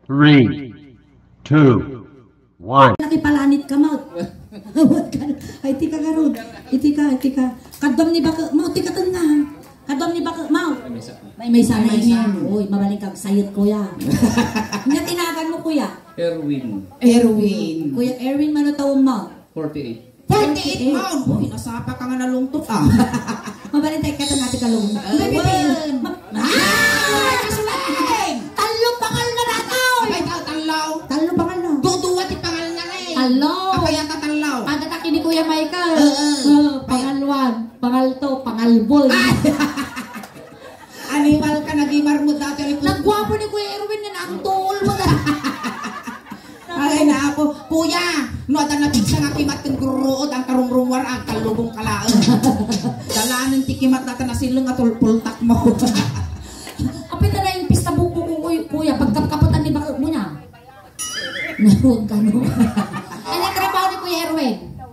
3, 2, 1. Nakipalanit ka mo. Ay tika karon. Itika. Kadam ni baka mo tika tanga. Kadam ni baka mo. May sana yan. Uy, mabalik kag sayot kuya. Nya tinagan mo kuya. Erwin. Kuya Erwin man taon mo. 48. 48 pound! Uy, nasapa ka nga nalungtot ah. Mabalik tayo ka natin kalung. Talo pangal na nato. Ay, talaw. Talo pangal na. Duduwa ti pangal na rin. Talo. Apa yan tatalaw? Padataki ni Kuya Michael. Pangalwan, pangalto, pangalbol. Animal ka, nagimar mo dati. Nagwapo ni Kuya Erwin na ang tuol mo na. Ay na ako, kuya, no ada na pizza nga kimat kang guruod ang karumrumwar ang kalubong kalaan. Dalaan ng tikimat natin na silong at pultak mo. Apit na yung pista buko ko kuya, pagkapkaputan ni bakit mo niya. Nahuwag ka no. Ano yung trabaho ni Kuya Erwin?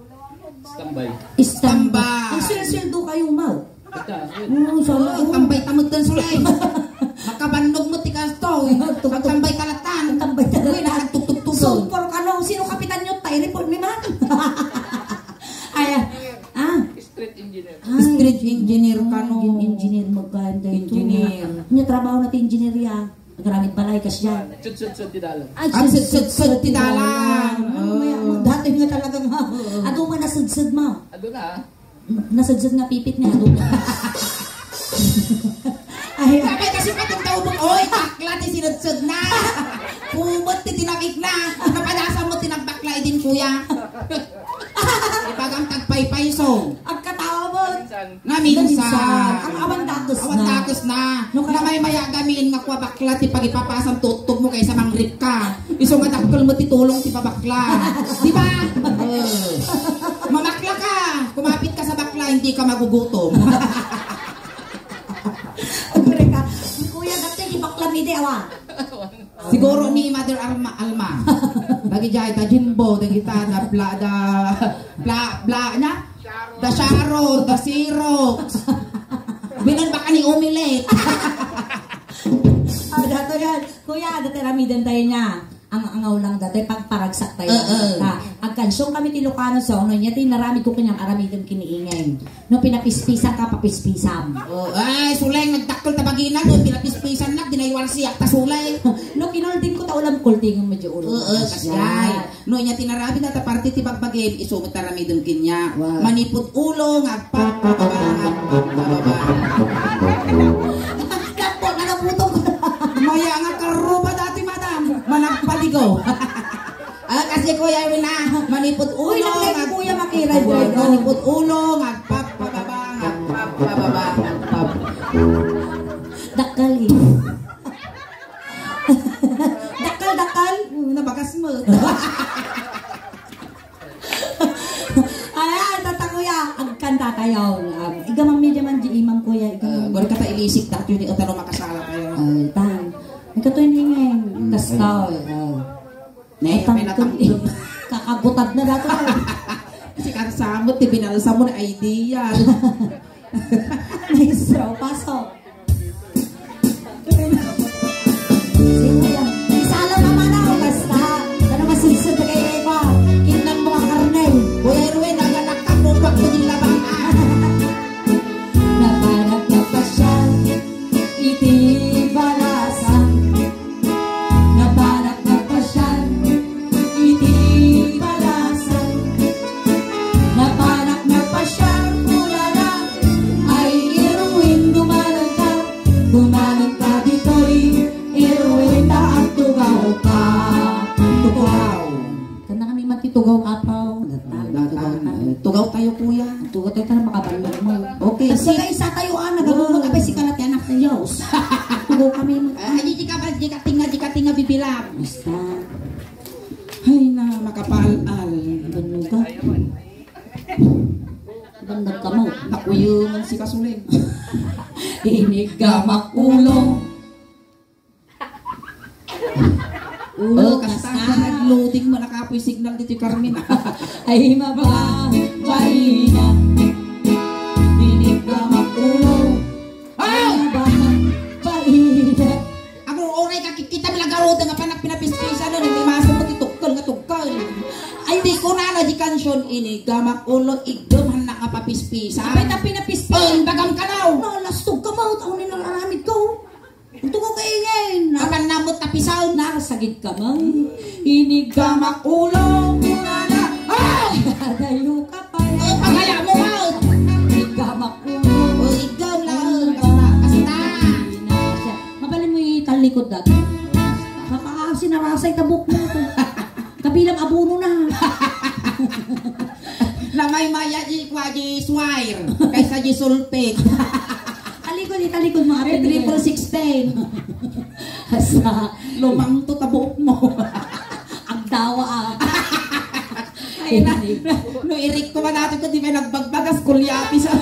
Standby. Ang silsildo kayo mau. Tambay tamad kan sulay. Makabandog mo tikas to. Magtambay kalatan. Tambay Uy, nakatugtugtugod. Sumpor ka no. Sino kapitan nyo? Tayo report ni man. Ay, Street engineer. Street engineer ka no. Engineer magkanda ito. Engineer. Yung trabaho natin engineer ya. Nagramit balay kas yan. Sud di dalan. Ang sud-sud ti dalan. Dati nga talaga nga. Ado nga nasud-sud mo. Ado na. Nasud-sud nga pipit niya. Ado nga. Ay, Kapay kasi patong tao mo. Oy, bakla ti sinud-sud na. Kumot ti tinakik na. Napadasa mo tinagbakla din kuya. Ipagang tagpaypay so. ang katawa mo. Na minsan. Ang awan datos na. Awan takos na. Na may mayagamin nga kwa bakla ti pagipapasang tutog mo kaysa mangrip ka. Iso nga dakkel mo ti tulong ti pabakla. Di ba? Mamakla ka. Kumapit ka sa bakla, hindi ka magugutom. Mereka, kuya dati di bakla mide awa. Siguro ni Mother Alma. Bagi jay ta Jimbo, da kita da bla na. Da Sharon, da Xerox. Binan baka ni Omelette. Dato yan. Kuya, dati ramidan tayo niya. Ang angaw lang dati, pagparagsak tayo. Ang kansyong kami tilukano sa uno niya, tinarami ko kanyang aramidan kiniingay. No, pinapispisan ka, papispisam. Ay, sulay, nagdakol tabaginan. No, pinapispisan na, dinaywan siya, ta sulay. No, kinolding ko ta ulam kulting ang medyo ulo. Kasay. No, niya tinarabi na ta parte ti pagbagay, isumot taramidon kinya. Manipot ulo, ngagpapababa. Dapo, nalaputong ko na. Maya nga karuba dati, madam. Managpaligo. Kasi kuya Erwin na, manipot ulo. Uy, nagtay ko kuya makiray. Manipot ulo, ngagpapababa, ngagpapababa, ngagpap. Dakal eh. Dakal. Nabagas mo. Ayan, tata kuya. Ang kanta tayo. Igamang medya man di imam kuya. Baru kata ilisik tak yun, utano makasala kayo. Ay, tan. Ikaw to hingin. Kaskaw. May natangtong. Kakagutad na dato. Kasi kasamot, binalsa mo na idea. Nice raw. Pasok. Isala naman ako. Basta. Ano masinsod na kayo iba? Kinang mga karnay. Kuya Erwin, naganak ka mo pag kuning labangan. Napanap na pa siya. Iti balasan. Napanap na pa siya. Iti balasan. Napanap na pa siya. Mula lang ay Erwin gumalang ka. Gumalang ka dito'y Erwin na ang tugaw ka. Tugaw. Kanda kami matitugaw apaw. Tugaw tayo kuya. Tugaw tayo tayo makabalong mo. Okay, Kasi isa tayo nagabunod abay si kalat anak ng Diyos. Tugaw kami mo. Ay, di ka tinga bibilang. Basta. Ay na, makapal-al. Banog ka. Bandag ka mo. Nakuyo man si Kasuling. Inig ka makulong. Ulo Kasta kasta. ka nag-loading mo, nakapoy signal dito yung Carmen. Ay mababay na. Inig ka makulong. Ay mababay na. Ako, oray ka, kita bilang garuda nga panak pinapis Inigamak ulo, igdom, hanak nga papispisa. Sabay tapi na pispis. Bagam ka daw. Nalastog ka mo, taon ni nalaramid ko. Ito ko kaingin. Kapan namot tapisaw. Narasagid ka mo. Inigamak ulo, muna na. Ay! dayo ka pa. Pagaya mo out. Inigamak ulo. Igdom lang. Basta. Mabalin mo yung talikod dati. Sinarasay tabok mo. Kabilang abono na. Na may maya di kwa di swire. Kaysa di sulpit. Talikod mo. Triple 16. Asa. Lumang to tabok mo. Ang dawa Ay na. No irik ko ba natin ko di may nagbagbagas kulyati sa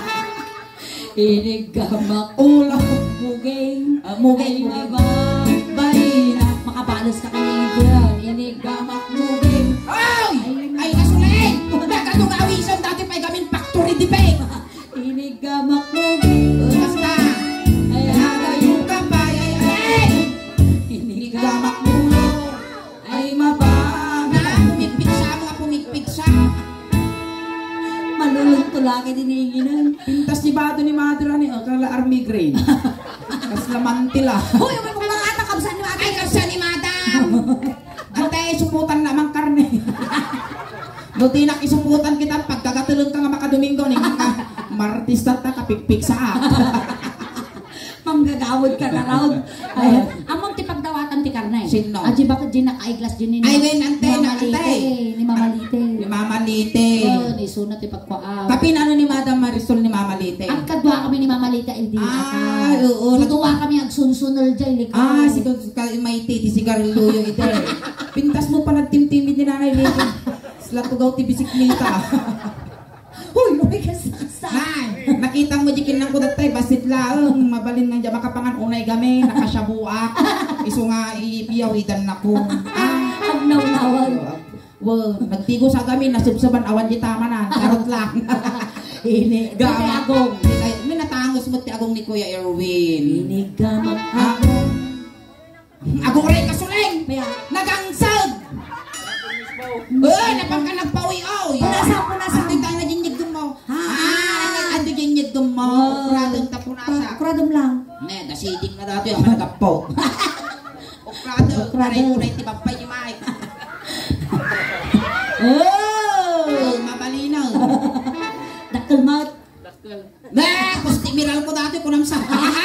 inigamak ulo. mugeng. Mugeng. Bayina. Makabalas ka kanina yan. Inigamak mugeng. Ay! Ay nasulit! Nagkatugawisan dati pa'y gamin factory di pe. Inigamak mugeng. Basta. Ay agayo ka pa. Ay! Inigamak ulo. Ay mababa. Pumipigsa mga pumipigsa. Malulong-tulaki diniginan. Pintas ni Bado ni Madra ni Kala Army Green. Kas lamantila. Hoy, may mga anak kabsan ni Madam. Ay kapsa ni Madam. Ate, suputan lamang karne. Buti na isuputan kita pagkagatulog ka nga makadomingo ni Martis ta kapikpik sa Manggagawad ka na raw. Ay, among ti pagdawatan ti karnay. Sino? Aji bakit di naka-eyeglass din ni Ay, wen, ante, Ni Mama Lite. Ni Mama Lite. Oh, ni sunat ti pagkwaaw. Tapi ano ni Madam Marisol ni Mama Lite? Ang kadwa kami ni Mama Lite LD. Ah, oo. Tutuwa kami agsunsunol dyan. Ah, si may titi sigarilyo yung ite. Pintas mo pa nagtimtimid ni Nanay Lite. Sila tugaw ti bisikleta. Uy, may kasaksa. Nay, nakita mo dikin lang ko datay basit lang mabalin nga dyan makapangan unay game nakasyabuak. Iso nga ipiyawidan nako. Ang nawnawan. Wow, nagtigo sa gamin nasubsuban awan di tama na. Karot lang. Ini Gamak. agong. May natangos mo ti agong ni Kuya Erwin. Ini gamak Ah. agong. Agong rin kasuleng. Maya. Nagangsag. Napang ka nagpawi oy. Punasa. Ito tayo na jinyig mo. Ah. Ando jinyig mo. Ukradong tapunasa. Kuradom lang. Ne, dasidik na dati ang nagapo. Ukrado, karay ko na itibapay ni Mike. Oh, mabalinaw. Dakkel maut. Ne, kusti miral ko dati kunam sa.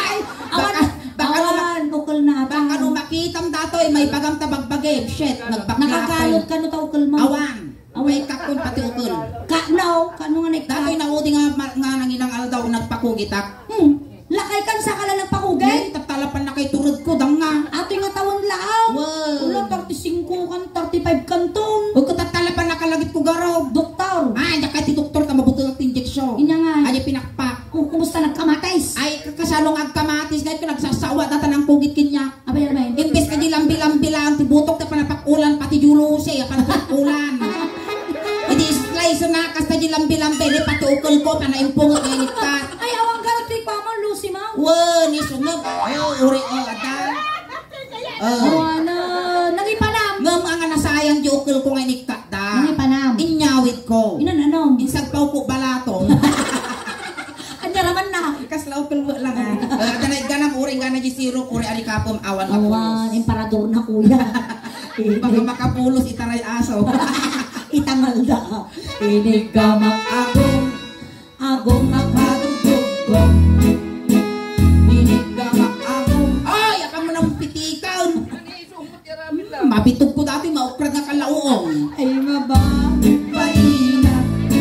Awan, ukol na ata. Baka nung makitam datoy, may bagam tabagbagib. Shit, Nakakalot ka no ta ukol mo. Awan. Away kakon pati ukol. Kano nga Datoy nagkakot. naudi nga nanginang aldaw nagpakugitak. Lakay kan sa kala nagpakugay. Ngay, tatalapan na kay turod ko, dang nga. Ato nga tawon lao. Wow. Ulo, 35 kan, 35 kantong. Huwag ko tatalapan na kalagit ko garaw. Doktor. Ay, kay ti doktor ka mabuto ng injeksyon. Inya nga. Ay, pinakpak. Kumusta nagkamatis? Ay, kasalong agkamatis na ito nagsasawa na tanang pugit kinya. Abay naman. Imbes ka di lambi-lambi lang, tibutok na panapakulan, pati julusi, panapakulan. Hindi slice na kas na di lambi-lambi, di pati ukol ko, panaimpong at init ka. Ay, awang garot kay Pama, Lucy, ma. Wow, ni sungog. Oh, uri, oh, ata. Ano, nangipanam. Ngam ang nasayang di ukol ko nga inikta da. Nangipanam. Inyawit ko. Inanom. Insag pa ko balatong. Anya naman na. Kaslaw kulwa lang ha. Ganay ganang uri nga na di siro, uri alikapom, awan Awan, mapulos. emperador na kuya. Baka makapulos itaray aso. Itangal da. Inigamak Agong, agong nakadugong. Inigamak agong. Ay, aka mo nang pitikaw. Mabitog ko dati, maukrad na kalauong. ay maba. Paina.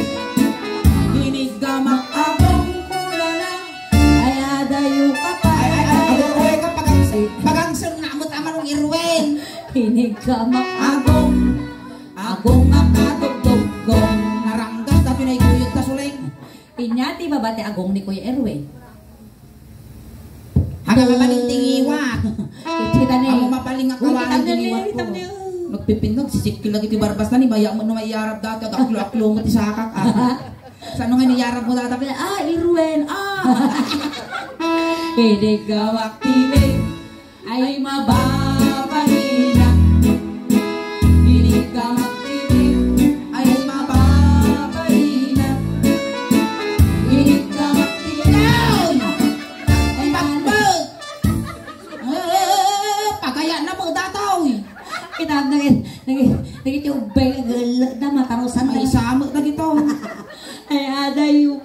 Inigamak agong kulala. Ay adayo ka pa. Ay, ka pagangsir na mo tama nung Irwin. Inigamak Agong nakadugong. Naranggas na pinayguyod ka suling. Inyati babate agong ni Kuya Erwin. Hanggang mabaling tingiwat. Kita ni. Ako mapaling nga kawalan tingiwat ko. Nagpipindog, sisikil lagi ti barbas na ni maya mo na mayarap dati. Aklo-aklo mo ti sakak. Saan nga niyarap mo dati? Irwin, Inigamak tinig ay mababalina. Inigamak tinig Ay mababa.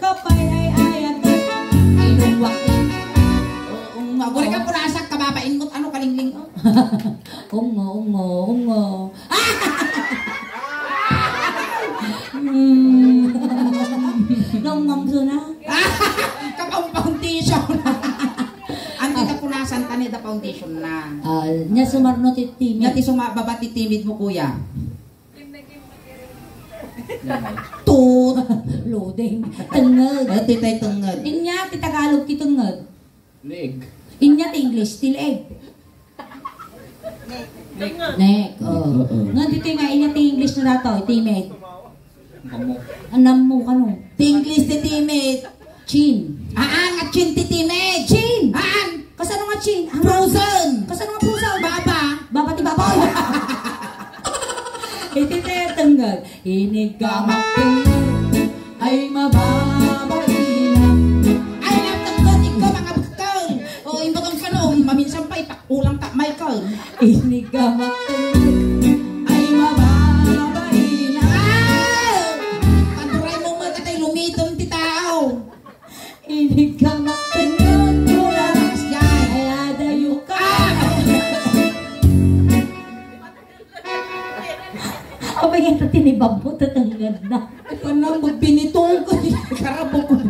kapay ay ayat. Inuwak din. Guri ka punasak kababain mo ano kalingling. Ungo. Nongom na. Kapang foundation. Andi ta punasan tani da foundation na. Nya sumarno titimi. Ngati sumababa ti timid mo kuya. Tut. Loading. Tengeg. Ay titay tenged. Inya ti Tagalog ti tengeg. Leg. Inya ti English ti leg. Nek. Oh. Nga dito nga inya ti English na dato, ti meg. Kamok. Anam mo kano? Tinglis ti timid. Chin. Nga chin ti timid. Chin. Aan. Kasano nga chin? Frozen. Kasano nga pusa? Baba. Baba ti baboy. Ititetenggag. Inigamak tenggag. Ay mababailan. Ay natagod ikaw mga bukal. O imbagang kanong maminsan pa ipakulang ka Michael. Inigamak tenggag. Ay mababailan. Paduray mo mga tay lumitom ti tao. Inigamak tenggag. Pulas dyan. Ay adayo ka. Abay nga ito tinibab mo, tatanggad na. Panang magbinitong ko. Karabog ko.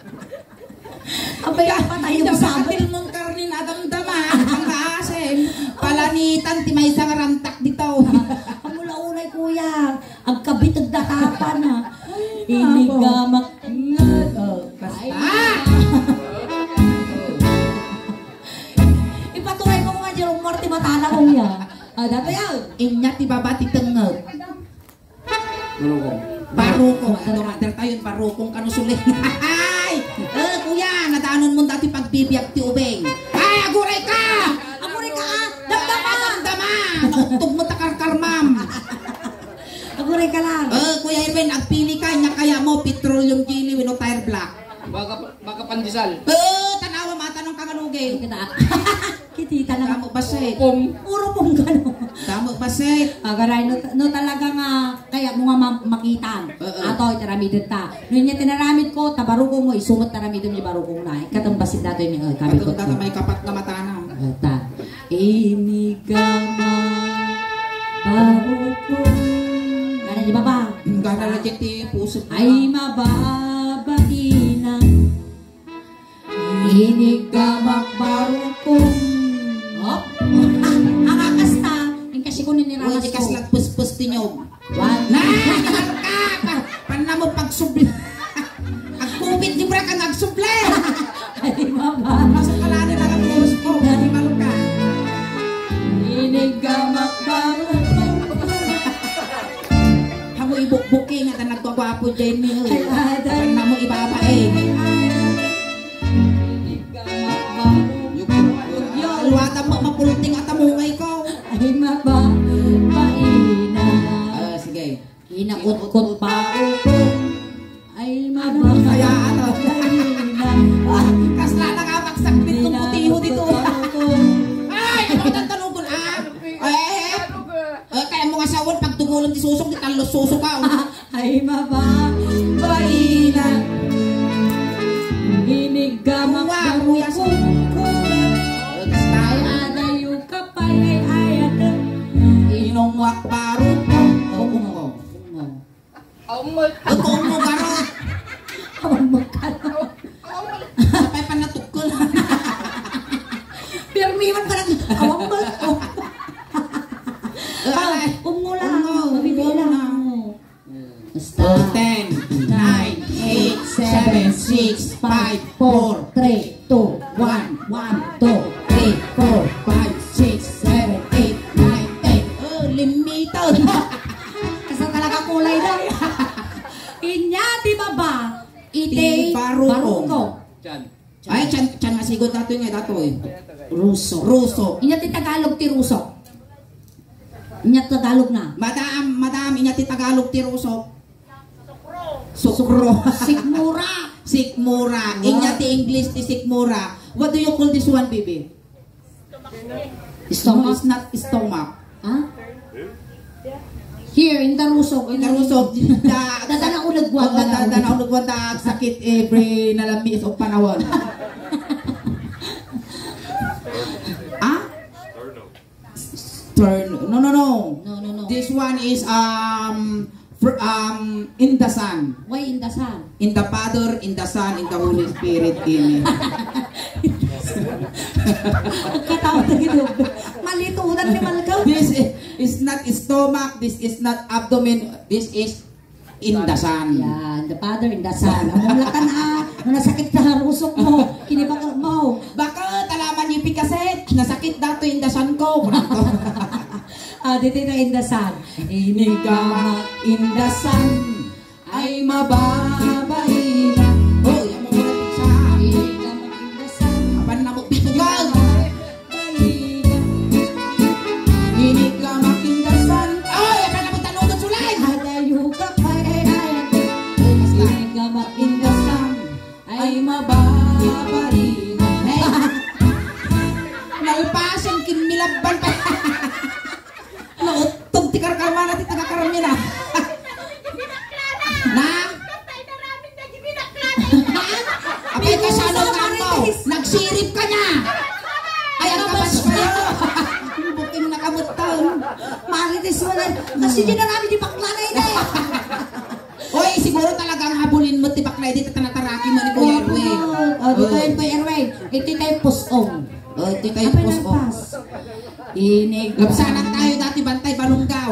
Abay nga patay yung sabat. Kapil mong karnin adamdama. Ang kaasin. Palanitan ti may isang rantak dito. Ang mula-unay kuya, ang kabitag datapan na. Inigamak ngad. Ipatuloy mo nga dyan, umorti matana kong ya. Dato yan. Inya ti baba ti tenged. Marukong. Parukong. Ano mater tayo parukong kanusulit. Ay! Kuya, nadanon mo dati pagbibiyag ti ubeng. Ay, aguray ka! Amuray ka ah! Damdama! Damdama! Nautog mo takarkarmam. Aguray ka lang. Kuya Irwin, agpili ka. Nya kaya mo, petroleum jelly wino tire black. Baka pandesal. Tanawa matanong ka kanugay. Kitita na. Damo baset. Puro pong gano'n. Damo baset. Agaray, no talaga nga, kaya mo nga makita. Ato, itaramidin ta. No niya tinaramid ko, tabarukong mo, isumot taramidin niya barukong na. Katambasit nato yung kabit ko. Pagkata may kapat na matana. Ta. Inigama barukong. Gana di ba ba? Gana legit ti puso. Ay mababainan. Inigamak barukong. Hop. Ang akasta. Yung kasi ko niniramas Uy, ko. kas lagpus-pus ti nyo. One. Na! Ka! Paano mo pagsubli?Ag-COVID di ba kang agsubli? Ay mababa. Masok ka lang nila ang puso ko. Hindi malo ka. Inigamak barukong. Hamo ibukbuking at nagkagwapo dyan niyo. Paano mo ibabae? Alwata mo mapulting at amungay ko. Ay mababainan. Sige. Inakot-kot barukong. Ay mababainan. Kasla na nga magsakbit kong putiho dito. Ay! Ano ang tanugon kaya mo nga sawon pag tugulong ti susok, di talos susok ka. Ay mababainan. Inigamak barukong. Ay adayo kapay ay ayat. Inongwak barok ko. Ungo. Aumol. Ungo mo barok. Awang magkano. Sapay pa natukol. Pirmiman pa lang. Awang magkano. Umula. Mabibila. Basta. 10, 9, 8, 7, 6, 5, 4, 3, 2, 1, 1, 2, 3, 4. 5, 6, 7, 8, 9, 10. Limited. Kasi talaga kulay na. Inyati baba. Iti barukong. Chan. Ay, chan nga sigod dato nga dato eh. Ruso. Ruso. Inyati Tagalog ti Ruso. Inyati Tagalog na. Madam, inyati Tagalog ti Ruso. Sukro. Sikmura. Sikmura. Inyati English ti sikmura. What do you call this one, baby? No, Stomach. it's not stomach. Ha? Here in Tarusok. Narusog. Dadana ulagwag. Dadana ulagwag sakit every nalamis o panahon. Ah? No. No. This one is in the sun. Why in the sun? In the Father, in the Son, in the Holy Spirit. Amen. Katawag na ginug. Malitunan ni Malkaw. This is not stomach. This is not abdomen. This is in the sun. Yan, the Father in the Son. Amumla ka na. Nasakit ka rusok mo. Kinibakal mo. Bakit? Alaman niyo pikaset. Nasakit dato in the sun ko. Dito na in the sun. Inigamak in the sun ay mababay na. Oh, yan mo muna pizza. Inigamak in the sun. Apan na mo pitugal. Inigamak in the sun. Ay, apan na mo tanungan sulay. Hadayo ka pa Inigamak In the sun ay mababay na. Hey! Nalpasan kinilabban pa. Nautog ti karkarma natin tagakarami na. Na? Apay ka sa ano ka mo? Nagsirip ka niya. Ay, ang kapas kayo. Buking nakamutang. Marites mo na. Kasi di na namin di baklanay na eh. Oy, siguro talagang habulin mo ti bakla dito tanataraki mo ni Kuya Erwin. Dito yung Kuya Erwin. Ito tayo pusong. Ito kayo pos ko. Inig. Lapsanan tayo dati bantay balunggaw.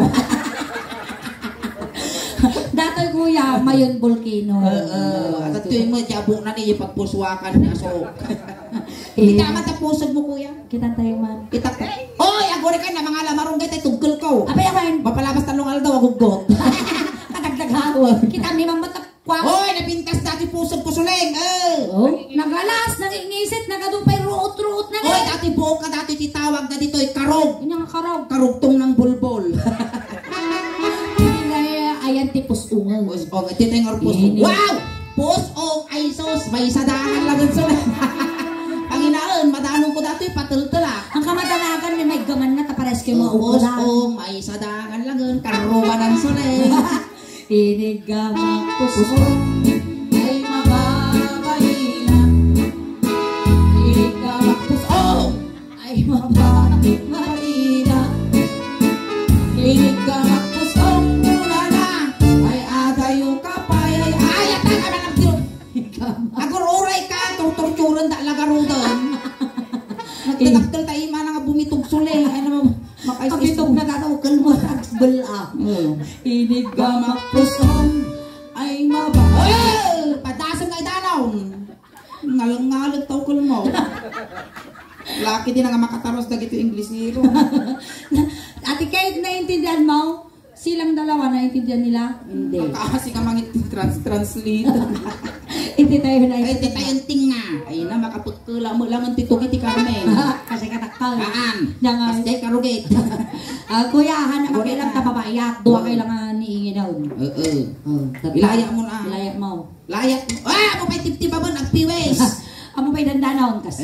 Datoy kuya, mayon volcano. At ito mo, jabok na niya pagpuswakan na so. Kita matapusod mo kuya. Kita tayo man. Kita ka. Oy, agore ka na mga lamarunggay tayo tugkol ko. Apa yan? Mapalabas talong aldaw, agugot. Kadagdaghawag. Kita ni mamatapkwak. Oy, napintas dati pusod ko suling. Oh, nagalas, nangingisit, nagadupay ruot-ruot na Oy, dati buo ka dati titawag na dito ay karog. Inya nga karaw. Karugtong ng bulbol. Ayan ti pusungan. Pusong, ito yung or pusong. Wow! Pusong ay sos, may sadahan lang ang sulit. Panginaan, madanong ko dati patultula. Ang kamadalagan ni may gaman na tapares kayo mga ukulan. Pusong, may sadahan lang ang karuban ang sulit. Inigamak pusong ay mababay na. Ikamak pusong Ay mababay na. Ikamak pusong muna na. Ay adayo ka pa. Ay at ka man ang tiro. Agururay ka, torturan da lagarudan. Nagtataktal tayo man nga bumitog suling. Ay naman, Abitog na tatawag mo tagsbala. Inigamak pusong ay mababay. Padasang nga idanaw. Ngalang-ngalag tao ko mo. Laki din nga makataros na gito English nilo. Ate kahit naintindihan mo, silang dalawa naintindihan nila? Hindi. Kasi ka mangit translate. Hindi tayo na Ay, ti tayong tinga. Ay na, makapagkula mo lang ang tituki ti Carmen. Kasi katakal. Haan. Jangan. Kasi karugit. Kuya, hanap ka lang tapapayak. Duwa kailangan niingin daw. Ilaya mo na. Ilaya mo. Layak mo. Ah, mo pa'y tip-tipa mo, nagpiwes. Amo pa'y dandanon kasi.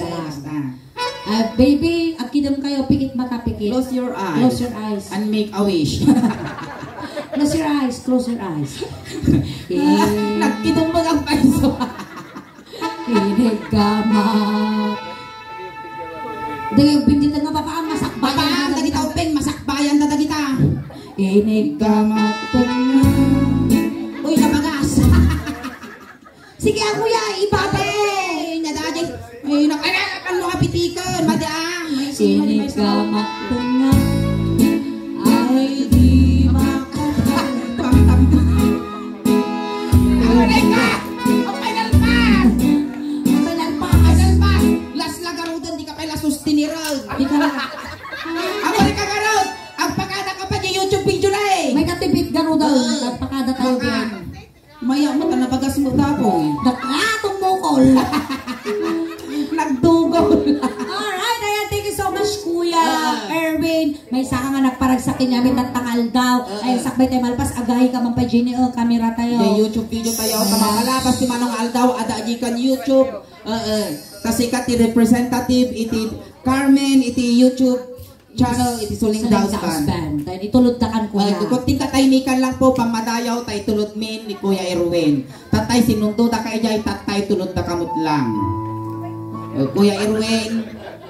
Baby, akidam kayo, pikit makapikit. Close your eyes. Close your eyes. And make a wish. Close your eyes. Close your eyes. Nagkitong mo ang paiso. Inigamak. Dagay, bindita nga papaan, masakbayan. Babaan, dagita upeng, masakbayan na dagita. Inigamak. Uy, nabagas. Sige, ang kuya, ibabay. Ay, nadading. Ay, nakalakan mo kapitikan. Madaang. May simali, may Inigamak. ay di makapagpam. Aray ka! Ang final pass! Final pass. Final pass! Last lagarudan, di ka pala sustinirag. Di ka na. Ako rin kagarod! Ang pagkada ka pa niya YouTube video na eh! May katipid garo daw. Nagpakada tayo Baka, din. maya mo ta nabagas mo tapo. Nakatong mukol. Nagdugol. Alright, ayan, thank you so much, Kuya Erwin. May saka nga nagparagsakin namin ng tangal daw. Ay, sakbay tayo malpas, agahi ka man pa, Jenny, camera tayo. Yung YouTube video tayo sa mga kalabas si Manong Aldaw, ada kan YouTube. Kasi ka ti representative, iti Carmen, iti YouTube. channel, iti Suling Daos Band. Tayo itulod takan kuya. Kunting kataymikan lang po, pamadayaw, tay tulot min ni Kuya Erwin. Tatay, sinundo ta kay jay, tatay tulot ta kamot lang. Kuya Erwin,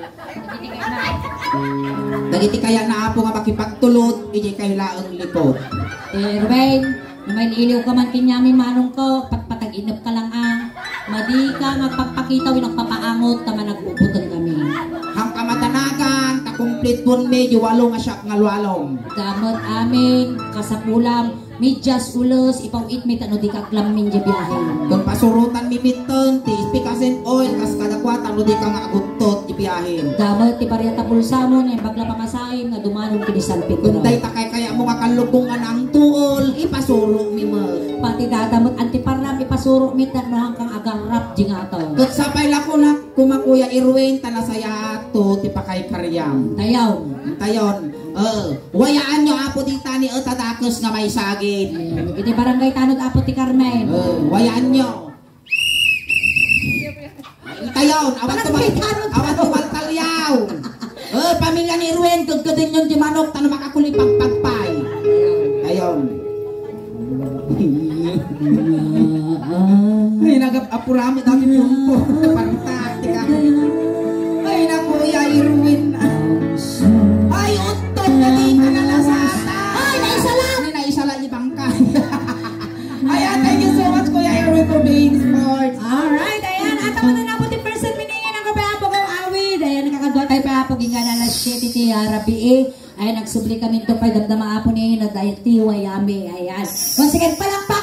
dagiti kaya na po nga makipagtulot, iti kay laang likod. Erwin, may iliw ka man kinyami manong ko, patpatag-inap ka lang madi ka magpapakita, winagpapaangot, tama nagpuputan kami. Hang kamatanagan, takumplit pun medyo walong asyak nga walong. Gamot amin, kasapulam, medyas ulos, ipawit mi tano di kaklam min di biyahe. Kung pasurutan mi mitten, ti ispikasin oil, kas kadakwat, ano di ka nga aguntot di biyahin. Gamot ti pariyata pulsa mo, yung bagla pamasahin, na dumanon kini San Pedro. Kung day takay kaya mo nga kalugungan ang tuol, ipasuro mi mo. Pati dadamot antiparam, ipasuro mi tano kang agarap di nga to. Kung sapay lako na, kumakuya Irwin, tanasaya to, ti pakay karyam. Tayaw. Tayon, wayaan nyo apo di tani tadakos nga may sagid. Iti barangay tanod apo ti Carmen. Wayaan nyo. Tayon, awan tumal talyaw. Pamilya ni Irwin, gaggadin yun di manok, tano makakulipag pagpay. Tayon. Ay, nagapurami dami pumpo. Partak, tika. Ay, nakuya Irwin. Ay, utot na di ka nalasata. Ay, naisalat! Ay, naisalat ni Bangkay. Ayan, thank you so much, Kuya Irwin, for being sports. Alright, ayan. At ako na po ti person miningin ang kapayapo kong awid. Ayan, nakakadwa tayo payapo ginga na las 7 ti Rabi Ayan, nagsubli kami ito pa damdama apo ni na dahil tiwayami. Ayan. Once again, palakpak